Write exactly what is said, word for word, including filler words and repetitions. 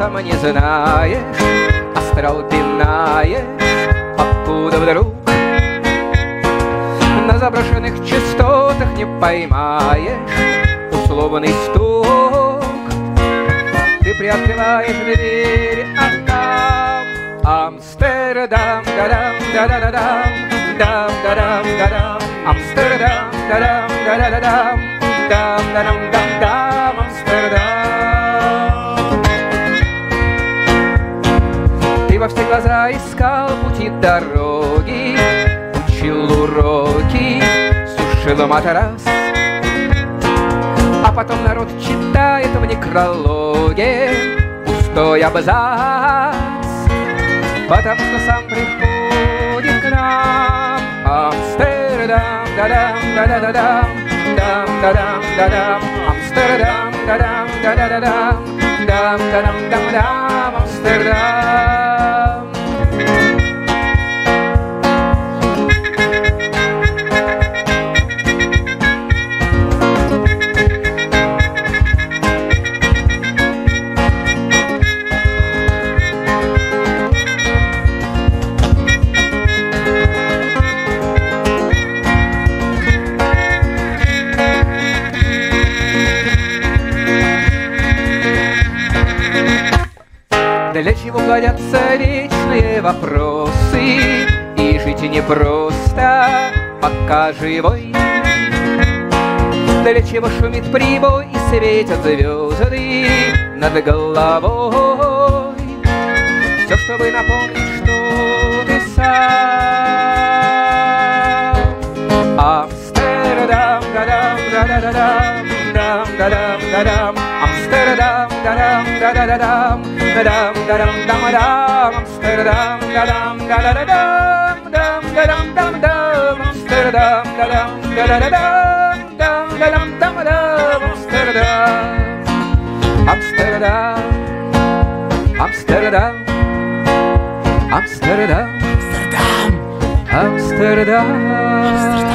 сам не знаешь, астрал пинаешь, покуда вдруг на заброшенных частотах не поймаешь условный стук. Ты приоткрываешь двери, а там Амстердам, да-дам, да-да-да-дам, дам-да-дам-да-дам, Амстердам, да-дам, да-да-да-дам, дам-да-дам-дам-дам, Амстердам. Ты во все глаза искал пути дороги, учил уроки, сушил матрас, а потом народ читает в некрологе пустой абзац, потому что сам приходит к нам. Амстердам, да-дам, да-да-да-дам, дам-да-дам-да-дам, Амстердам, да-дам, да-да-да-дам, дам-да-дам-дам-дам, Амстердам. Для чего плодятся вечные вопросы, и жить непросто, пока живой? Для чего шумит прибой и светят звезды над головой? Все, чтобы напомнить, что ты сам. Амстердам, да-дам, да-да-да-дам, дам-да-дам-да-дам, Амстердам, да-дам, да-да-да-дам, дам-да-дам-дам-дам, Амстердам, да-дам, да-да-да-дам, дам-да-дам-дам-дам, Амстердам, да-дам, да-да-да-дам, дам-да-дам-дам-дам, Амстердам. Амстердам, Амстердам, Амстердам, Амстердам, Амстердам.